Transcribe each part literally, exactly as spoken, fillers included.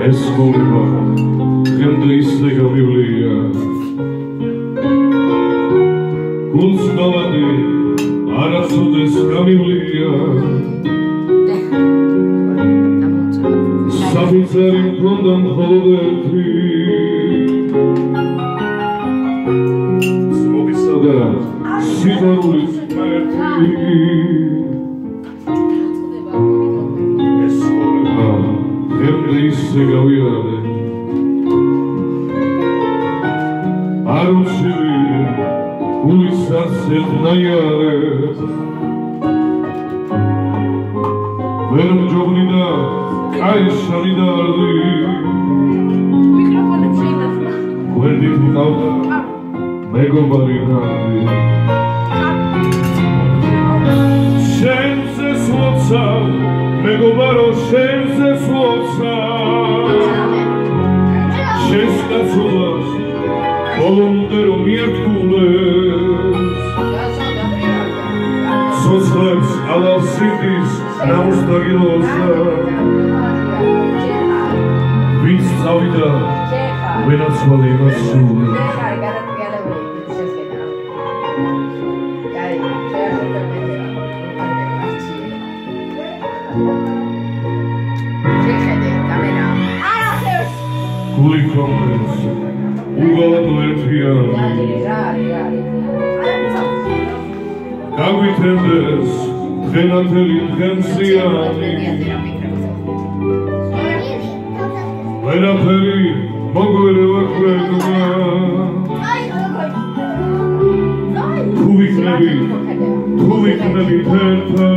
ეს მოვება დღემდე ისე გამივლია გულს ბალადი არასოდეს გამივლია საფიცარი მქონდა მხოლოდ ერთი ძმობისა და სიყვარულის ღმერთი ეს მოვება დღემდე ისე გავიარე არ უჩივი გულის არცერთნაირად ვერ მჯობნიდა კაიშანი და არდი გვერდით მყავდა მეგობარი რამდი შენზე სლოცავ მეგობარო შენზე სლოცავ შენს კაცობას ბოლომდე რომ მიერთგულეს სოცხლებს ალავს სიდის ნამუსდაგილოსა ვინც წავიდა ვენაცვალე იმას სულ გული ქონდეს უგალოდ ერთიანი გაგვითენდეს დღენათელი დღემსიანი ვერაფერი მოგვერევა ქვეყნა თუ ვიქნები თუ ვიქნები თერთა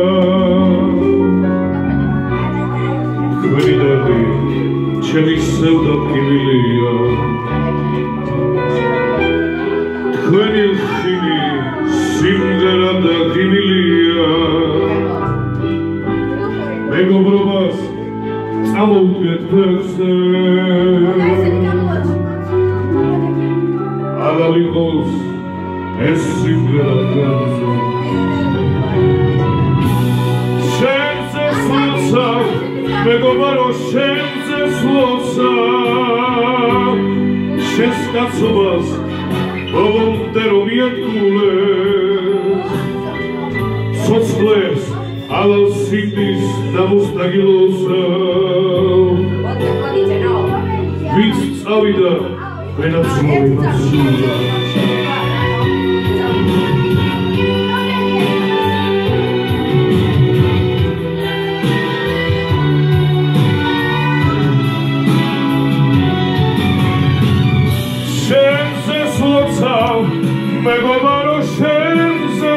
თქვენი დარდი ჩემი სევდა ფიმილია თქვენი ხილი სიმღერა და ღიმილია მეგობრობას წამოვდგეთ ფეხზე აღარ იყოს ეს სიმღერა განზე შენზე სლოცავ მეგობარო შენზე სლოცავ შენს კაცობას ბოლომდე რომ მიადგულეს სოცხლებს ალავს სიდის ნამუსდაგილოსა ვინც წავიდა ვენაცვალე მასულა მეგობარო შენზე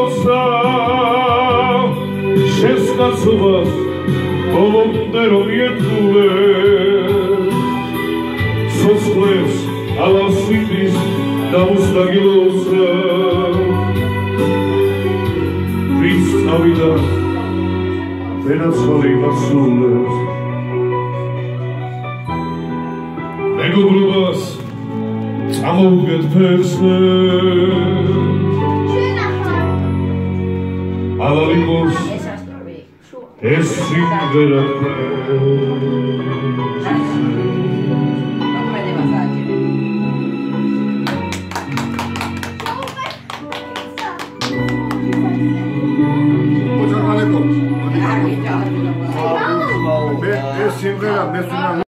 სლოცავ შენს კაცობას ბოლომდე რომ მიერთგულეს სოცხლებს ალავს სიდის ნამუსდაგილოსა ვინც წავიდა ვენაცვალე იმასულებს მეგობრობას წამოვდგეთ ფეხზე აღარ იყოს ეს სიმღერა ეს სიმღერა მე